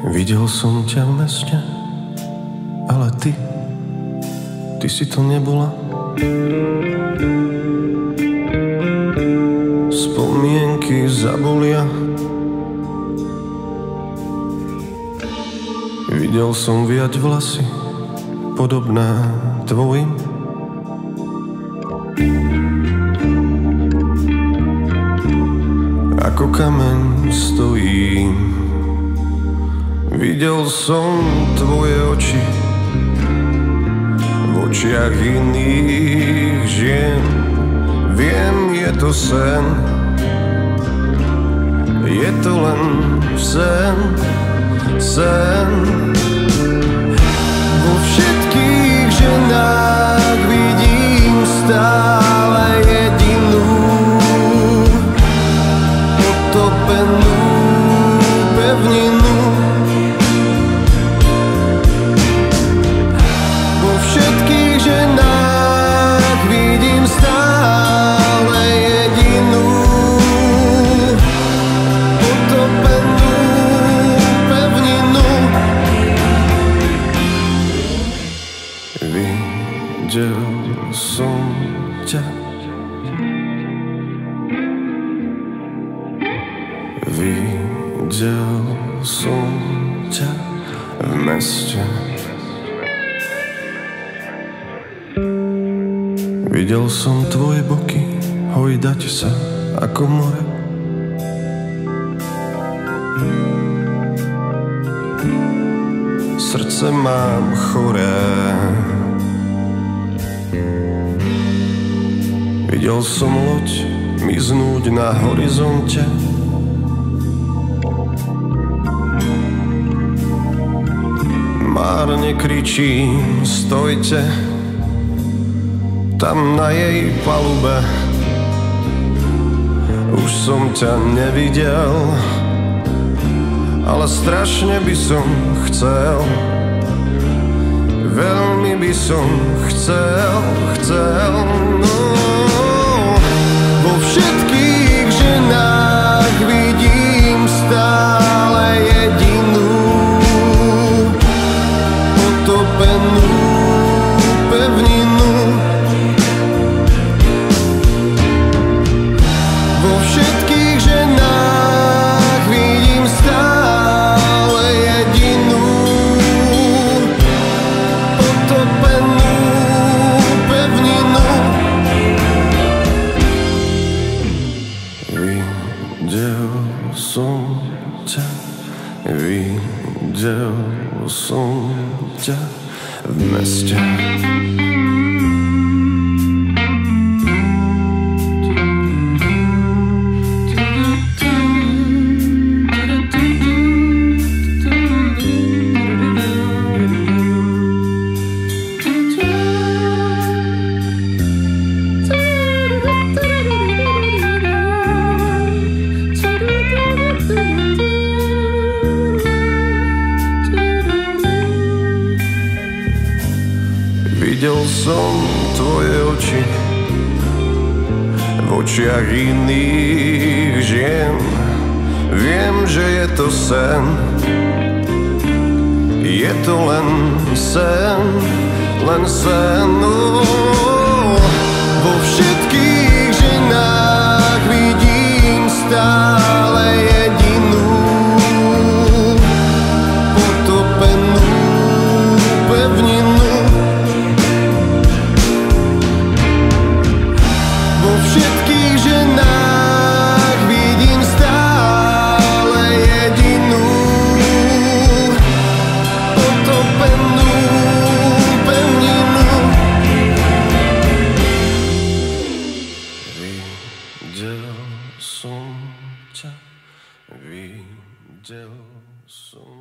Videl som ťa v meste, ale ty si to nebola. Spomienky zabolia. Videl som viať vlasy, podobná tvojim. Ako kameň stojím. Videl som tvoje oči v očiach iných žien. Viem, je to sen, je to len sen, sen. Vo všetkých ženách vidím stále jedinú, potopenú pevninu. Vo všetkých ženách vidím stále jedinú, potopenú pevninu. Videl som ťa, videl som ťa v meste. Videl som tvoje boky hojdať sa ako more. Srdce mám choré. Videl som loď miznúť na horizonte. Márne kričím, stojte, tam na jej palube. Už som ťa nevidel, ale strašne by som chcel. Veľmi by som chcel. No. Vo všetkých ženách vidím stále jedinú, potopenú pevninu. Vo všetkých ženách vidím stále jedinú, potopenú pevninu. Videl som ťa, videl som ťa v meste. Videl som tvoje oči v očiach iných žien. Viem, že je to sen, je to len sen, len sen. Vo všetkých ženách vidím stále jedinú, potopenú pevninu. Vo všetkých ženách vidím stále jedinú, potopenú pevninu. Videl som ťa, videl som